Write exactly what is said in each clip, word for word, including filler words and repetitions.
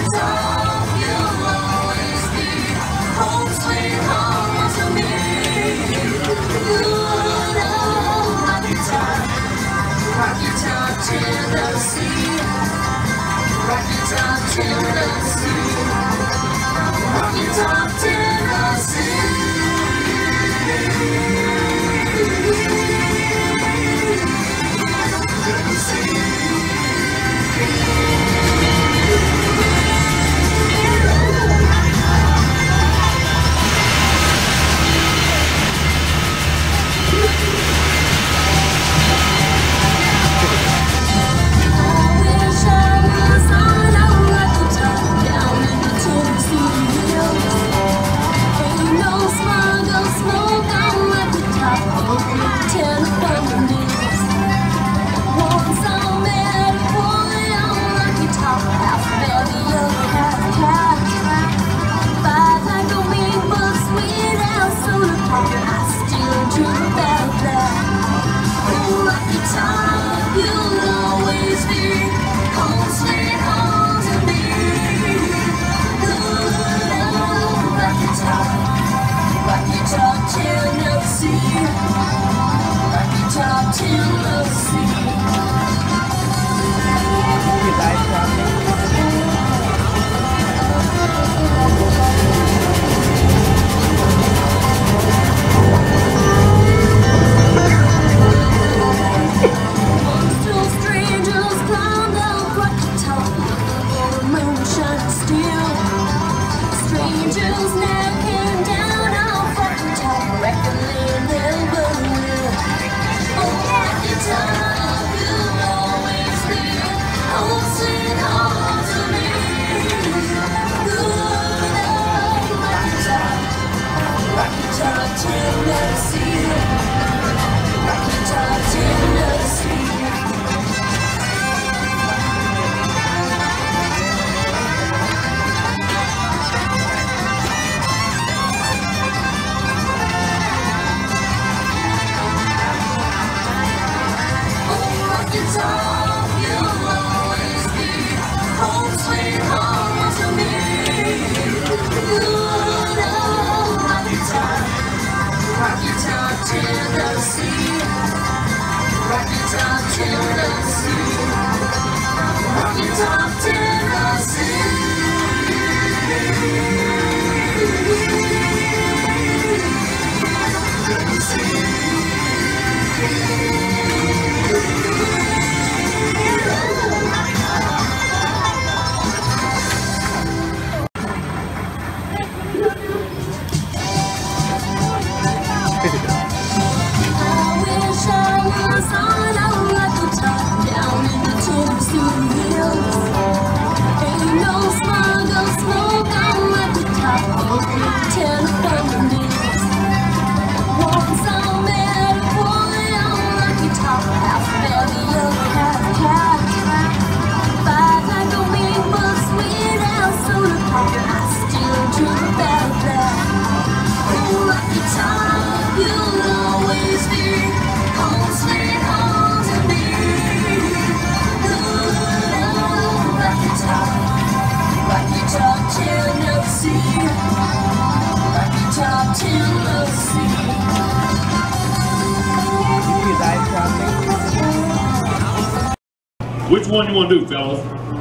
Which one you want to do, fellas?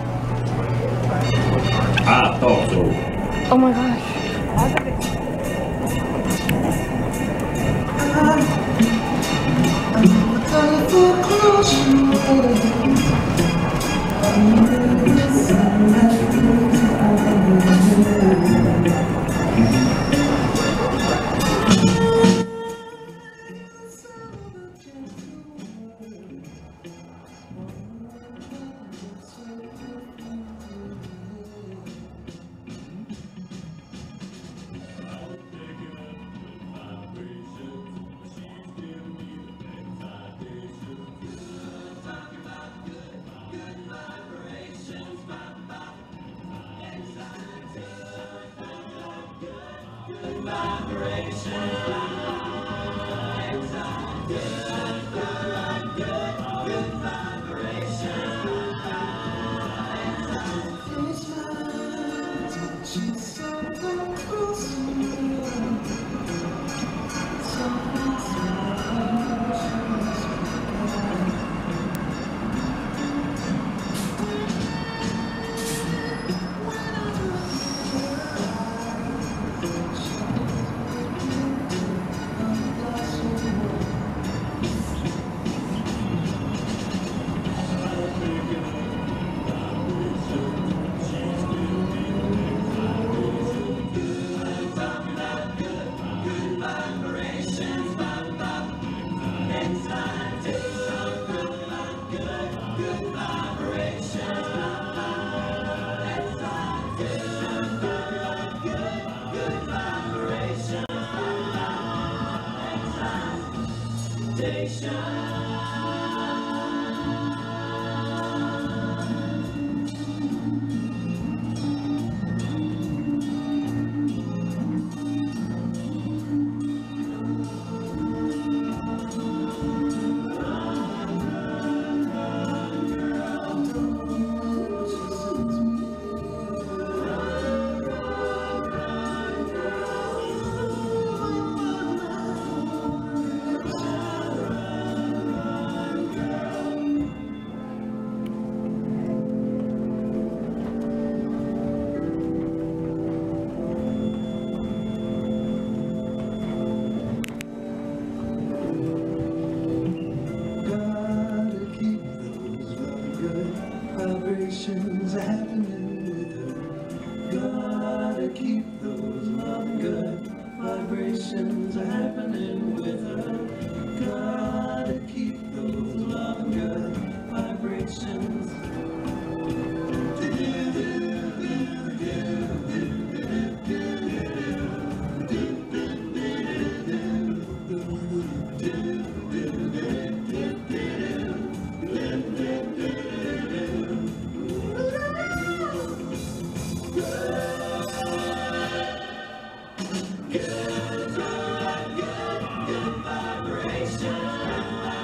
I thought so. Oh my gosh. Vibrations happening with her. Gotta keep those love good vibrations happening with her. Gotta keep those love good vibrations. Good, good, good, good vibration.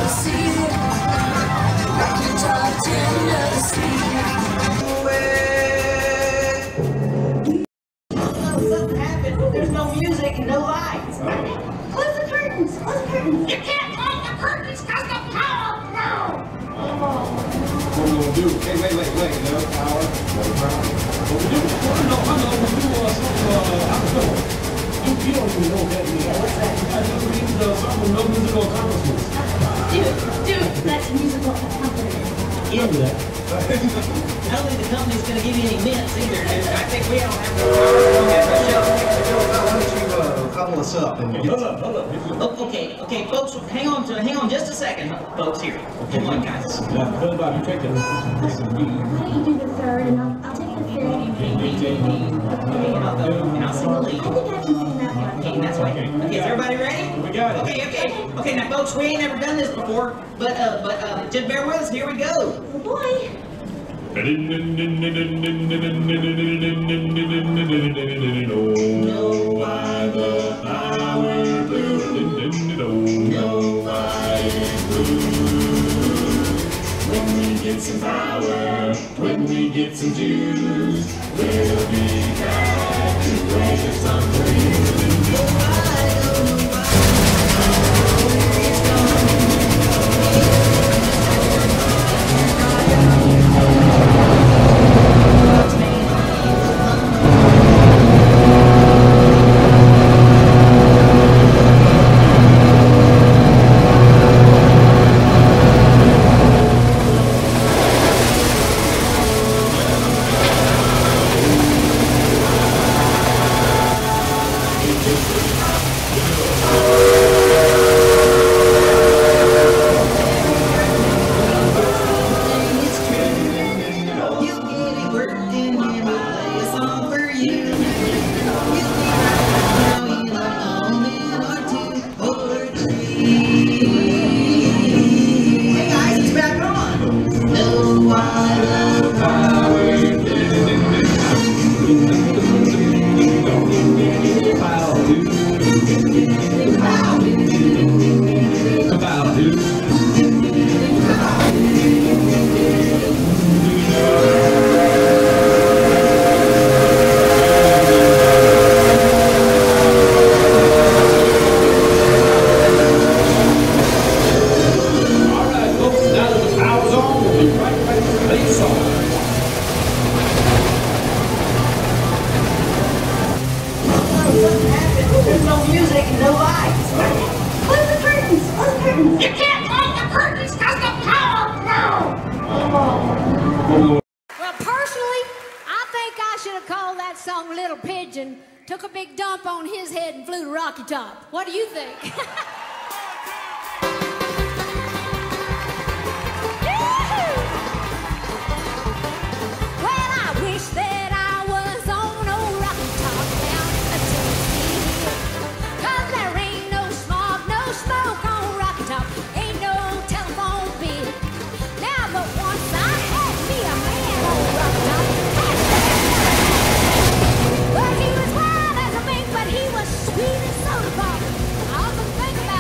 Something happened. There's no music and no lights. Close the curtains. Close the curtains. You can't close the curtains because the power now. What we gonna do? Hey, wait, wait, wait. No power, no power. What we do? I know, I know. We do uh, something. Uh, I don't know. You, you don't even know what that means. Yeah, what's that? I know it means uh, something. No musical accomplishments. Dude, dude, that's a musical accompaniment. You know that. I don't think the company's going to give you any mints either, dude. I think we don't have the power to show. Why don't you uh, couple us up and get Hold up, hold up. Oh, okay, okay, folks, hang on to, hang on just a second, folks. Here, come on, guys. Yeah, hold up. You take the this and me. Why don't you do the third and I'll, I'll take the fifth. Okay, and I'll go, and I'll sing the lead. I think I can sing that one. Okay, that's right. Okay, is everybody ready? We got it. Okay, okay, okay. Now, folks, we ain't never done this before, but uh, but uh, just bear with us. Here we go. Oh boy. Know why the power blue. Know why it's blue. When we get some power, when we get some juice, we'll be back to play the song for you. There's no music and no lights. Close the curtains. Close the curtains. You can't close the curtains because the power now. Well, personally, I think I should have called that song Little Pigeon, took a big dump on his head and flew to Rocky Top. What do you think? Well, I wish that I was on old Rocky Top down in Tennessee. 'Cause there ain't no smog, no smoke on Rocky Top, ain't no telephone bill. Now, but once I had me a man on Rocky Top. Well, he was wild as a mink, but he was sweet as soda pop. I often think about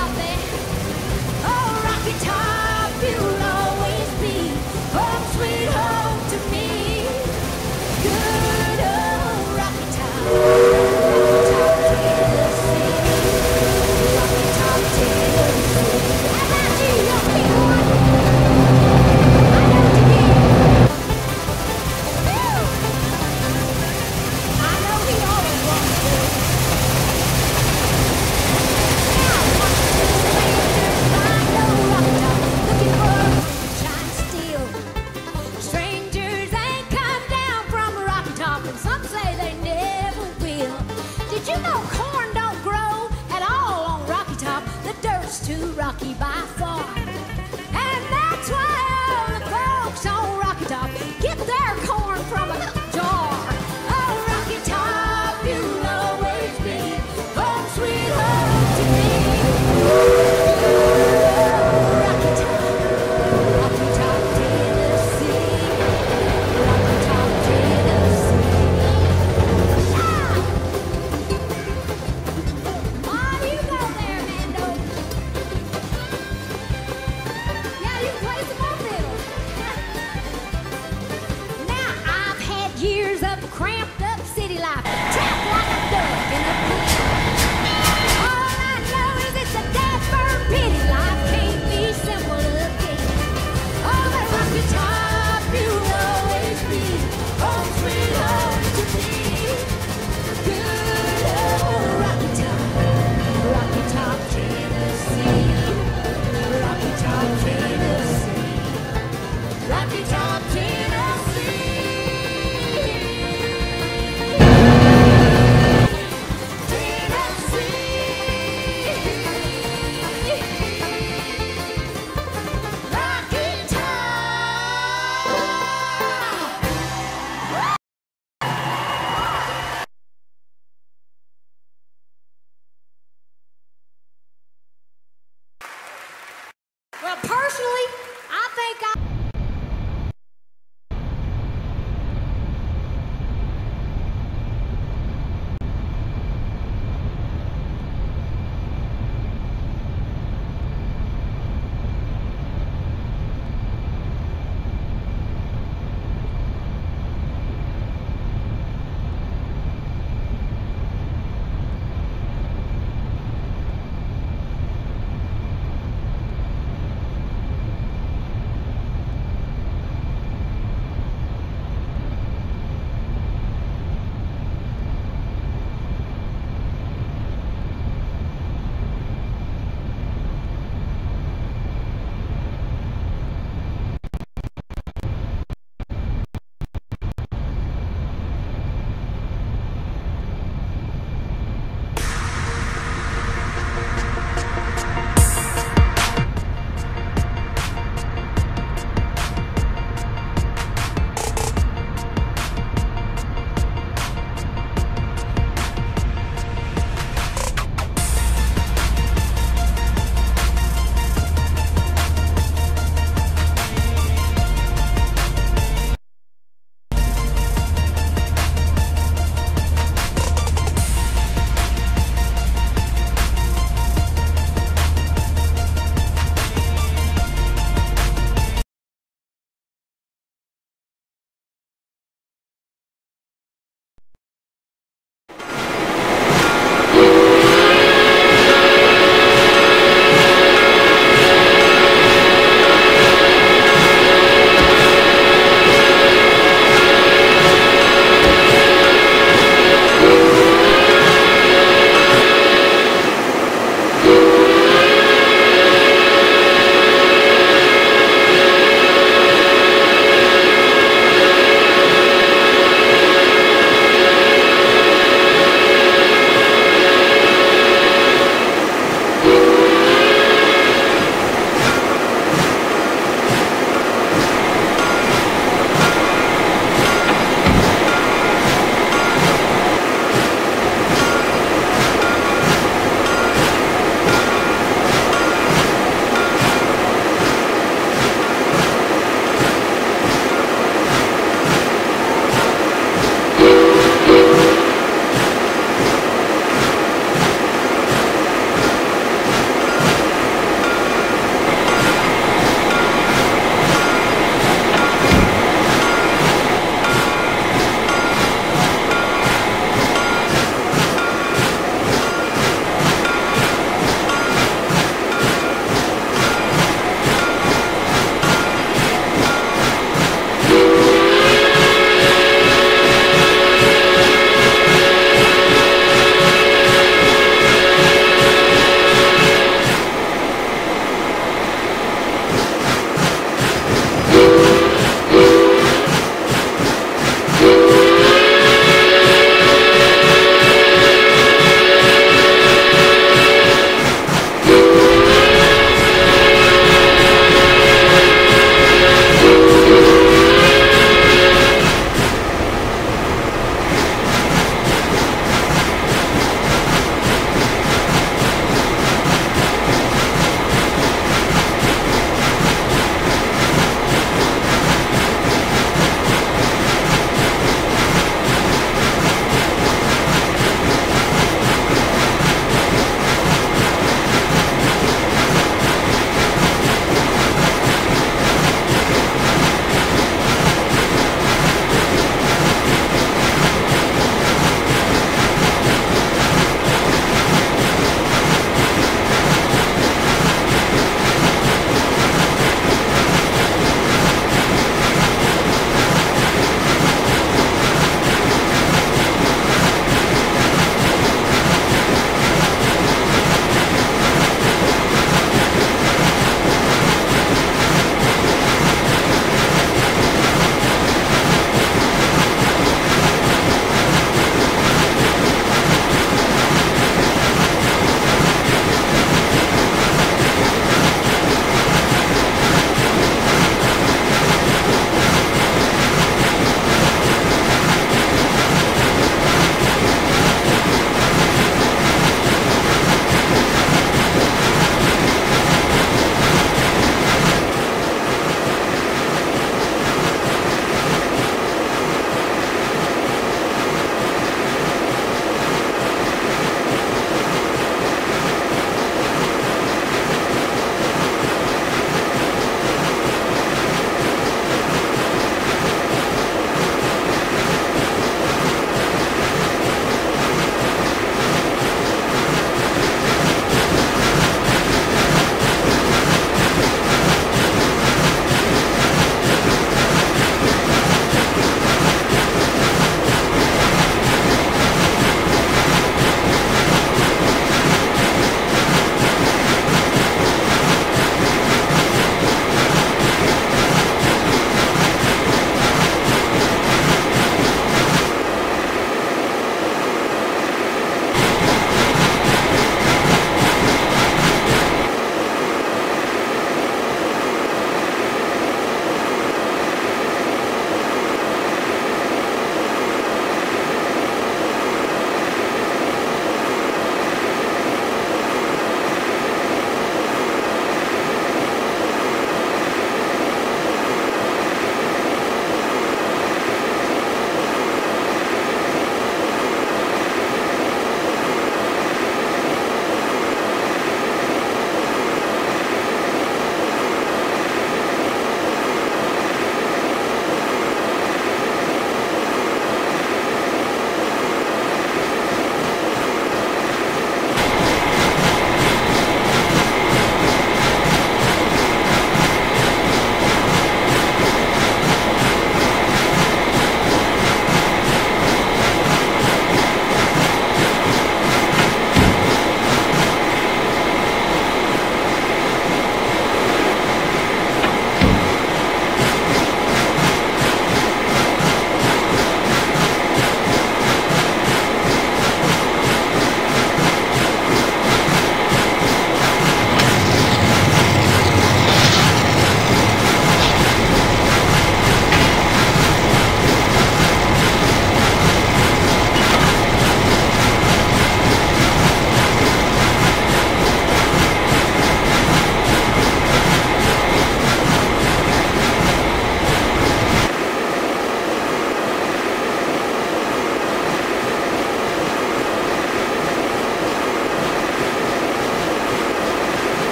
But personally, I think I.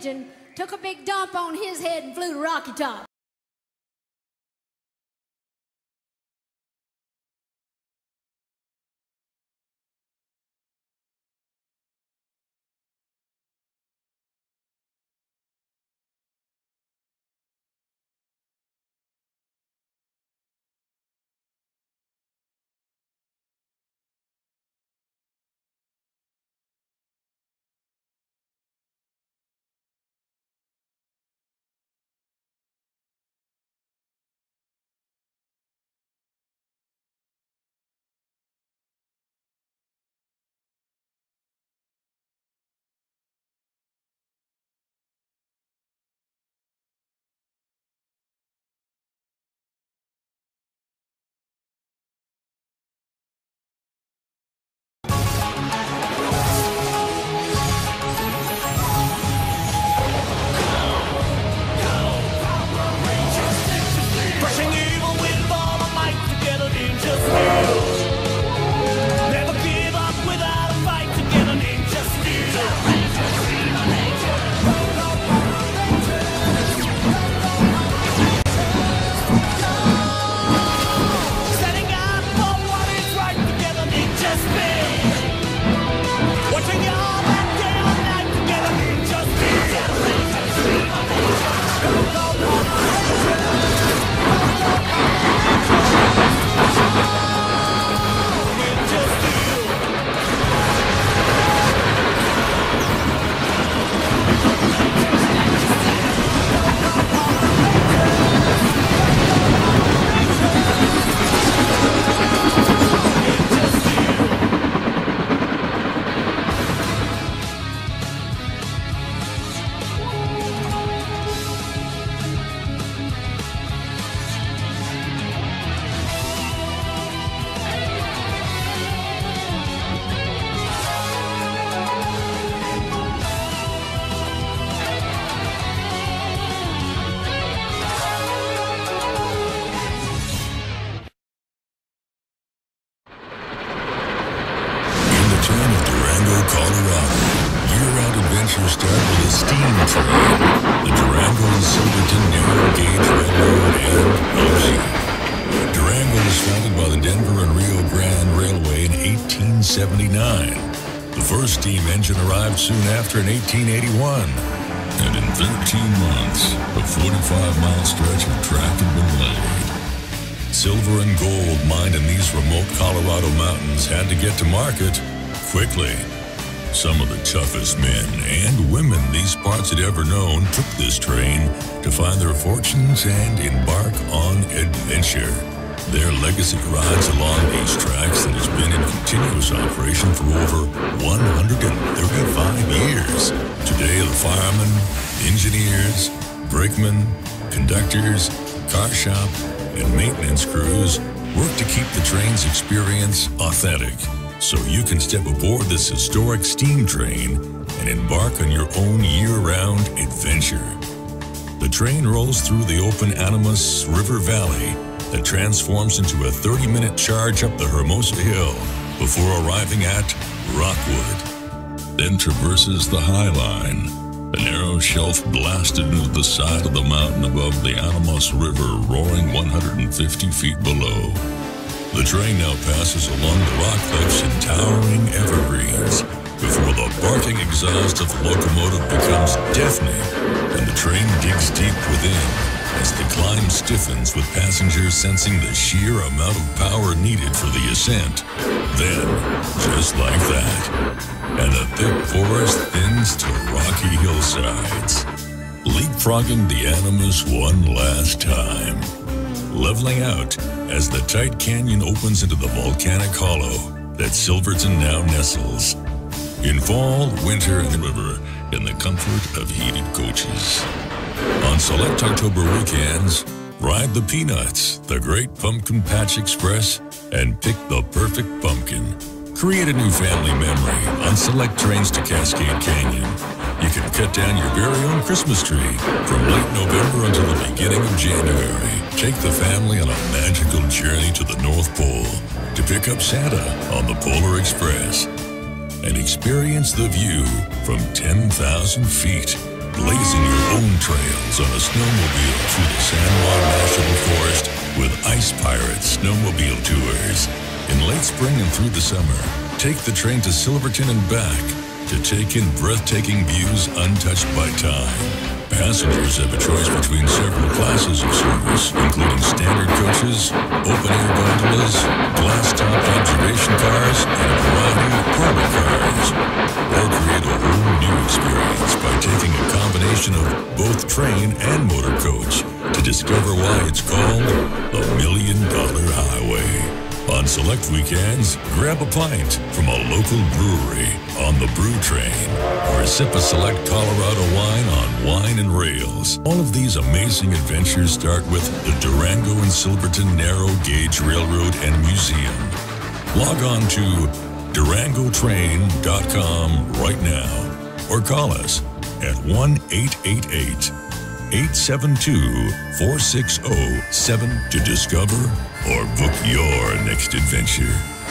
engine, took a big dump on his head, and flew to Rocky Top. Steam engine arrived soon after in eighteen eighty-one, and in thirteen months, a forty-five mile stretch of track had been laid. Silver and gold mined in these remote Colorado mountains had to get to market quickly. Some of the toughest men and women these parts had ever known took this train to find their fortunes and embark on adventure. Their legacy rides along these tracks that has been in continuous operation for over one hundred thirty-five years. Today, the firemen, engineers, brakemen, conductors, car shop, and maintenance crews work to keep the train's experience authentic, so you can step aboard this historic steam train and embark on your own year-round adventure. The train rolls through the open Animas River Valley that transforms into a thirty minute charge up the Hermosa Hill before arriving at Rockwood. Then traverses the High Line, a narrow shelf blasted into the side of the mountain above the Animas River, roaring one hundred fifty feet below. The train now passes along the rock cliffs and towering evergreens before the barking exhaust of the locomotive becomes deafening and the train digs deep within as the climb stiffens with passengers sensing the sheer amount of power needed for the ascent. Then, just like that, and the thick forest thins to rocky hillsides, leapfrogging the Animas one last time, leveling out as the tight canyon opens into the volcanic hollow that Silverton now nestles. In fall, winter, and river, in the comfort of heated coaches. On select October weekends, ride the Peanuts, the Great Pumpkin Patch Express, and pick the perfect pumpkin. Create a new family memory on select trains to Cascade Canyon. You can cut down your very own Christmas tree from late November until the beginning of January. Take the family on a magical journey to the North Pole to pick up Santa on the Polar Express and experience the view from ten thousand feet blazing your own trails on a snowmobile through the San Juan National Forest with Ice Pirates Snowmobile Tours. In late spring and through the summer, take the train to Silverton and back to take in breathtaking views untouched by time. Passengers have a choice between several classes of service, including standard coaches, open-air gondolas, glass-top observation cars, and a variety of private cars. Or create a whole new experience by taking a combination of both train and motor coach to discover why it's called the Million Dollar Highway. On select weekends, grab a pint from a local brewery on the Brew Train, or sip a select Colorado wine on Wine and Rails. All of these amazing adventures start with the Durango and Silverton Narrow Gauge Railroad and Museum. Log on to durango train dot com right now, or call us at one eight eight eight, eight seven two, four six zero seven to discover or book your next adventure.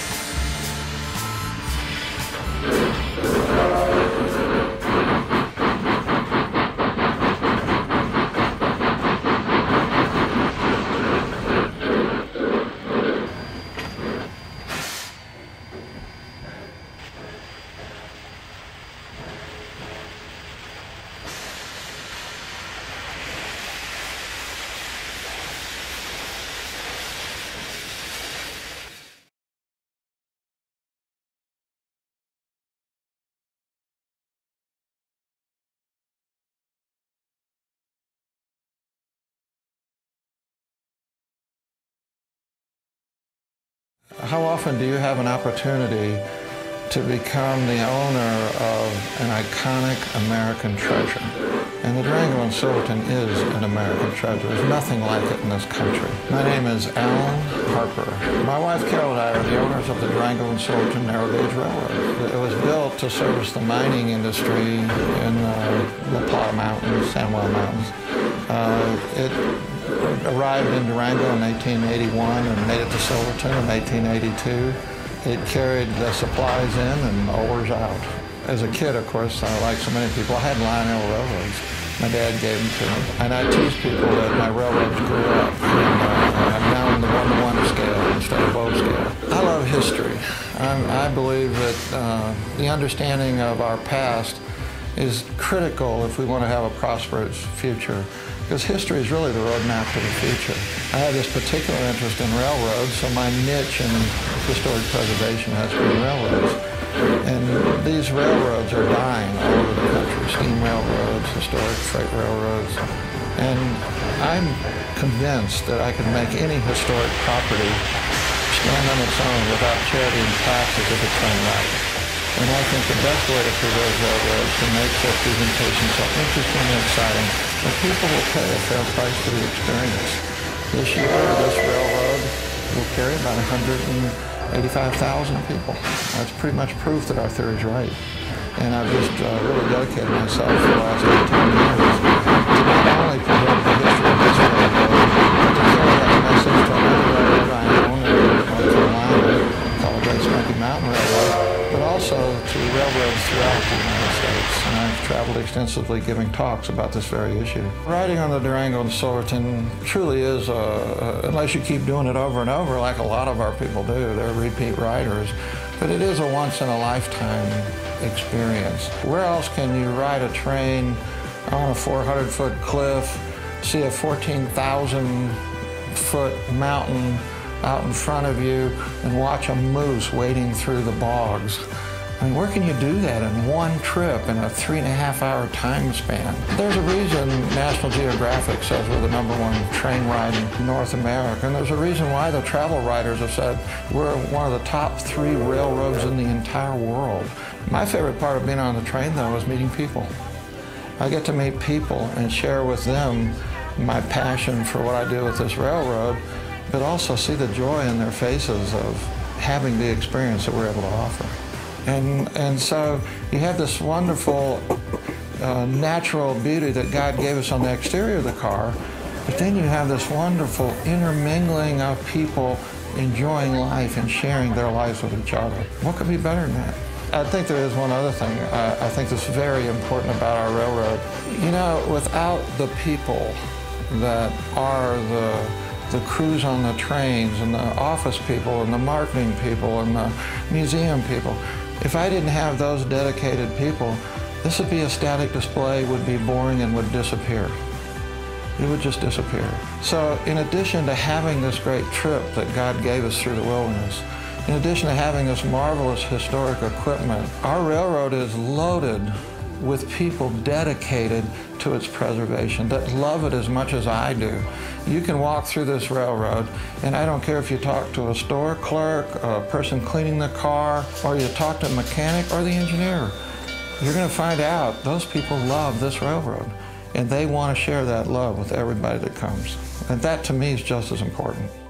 How often do you have an opportunity to become the owner of an iconic American treasure? And the Durango and Silverton is an American treasure. There's nothing like it in this country. My name is Alan Harper. My wife Carol and I are the owners of the Durango and Silverton Narrow Gauge Railroad. It was built to service the mining industry in the La Plata Mountains, San Juan Mountains. Uh, it arrived in Durango in eighteen eighty-one and made it to Silverton in eighteen eighty-two. It carried the supplies in and ores out. As a kid, of course, uh, like so many people, I had Lionel railroads. My dad gave them to me. And I tease people that my railroads grew up. And uh, I'm now in the one-to-one scale instead of bow scale. I love history. I'm, I believe that uh, the understanding of our past is critical if we want to have a prosperous future, because history is really the roadmap to the future. I have this particular interest in railroads, so my niche in historic preservation has been railroads. And these railroads are dying all over the country, steam railroads, historic freight railroads. And I'm convinced that I can make any historic property stand on its own without charity and taxes if it's done right. And I think the best way to preserve railroads is to make their presentation so interesting and exciting that people will pay a fair price for the experience. This year, this railroad will carry about one hundred eighty-five thousand people. That's pretty much proof that our theory is right. And I've just uh, really dedicated myself for the last eighteen years to not only preserve the history of this railroad, but to carry that message to another railroad I own in North Carolina called the Great Smoky Mountain Railroad, but also to railroads throughout the United States. And I've traveled extensively giving talks about this very issue. Riding on the Durango and Silverton truly is, a, a, unless you keep doing it over and over like a lot of our people do, they're repeat riders, but it is a once-in-a-lifetime experience. Where else can you ride a train on a four hundred foot cliff, see a fourteen thousand foot mountain out in front of you, and watch a moose wading through the bogs? I mean, where can you do that in one trip in a three and a half hour time span? There's a reason National Geographic says we're the number one train ride in North America, and there's a reason why the travel writers have said we're one of the top three railroads in the entire world. My favorite part of being on the train, though, is meeting people. I get to meet people and share with them my passion for what I do with this railroad, but also see the joy in their faces of having the experience that we're able to offer. And, and so you have this wonderful uh, natural beauty that God gave us on the exterior of the car, but then you have this wonderful intermingling of people enjoying life and sharing their lives with each other. What could be better than that? I think there is one other thing uh, I think that's very important about our railroad. You know, without the people that are the, the crews on the trains and the office people and the marketing people and the museum people, if I didn't have those dedicated people, this would be a static display, would be boring and would disappear. It would just disappear. So in addition to having this great trip that God gave us through the wilderness, in addition to having this marvelous historic equipment, our railroad is loaded with people dedicated to its preservation, that love it as much as I do. You can walk through this railroad, and I don't care if you talk to a store clerk, a person cleaning the car, or you talk to a mechanic or the engineer. You're going to find out those people love this railroad, and they want to share that love with everybody that comes. And that, to me, is just as important.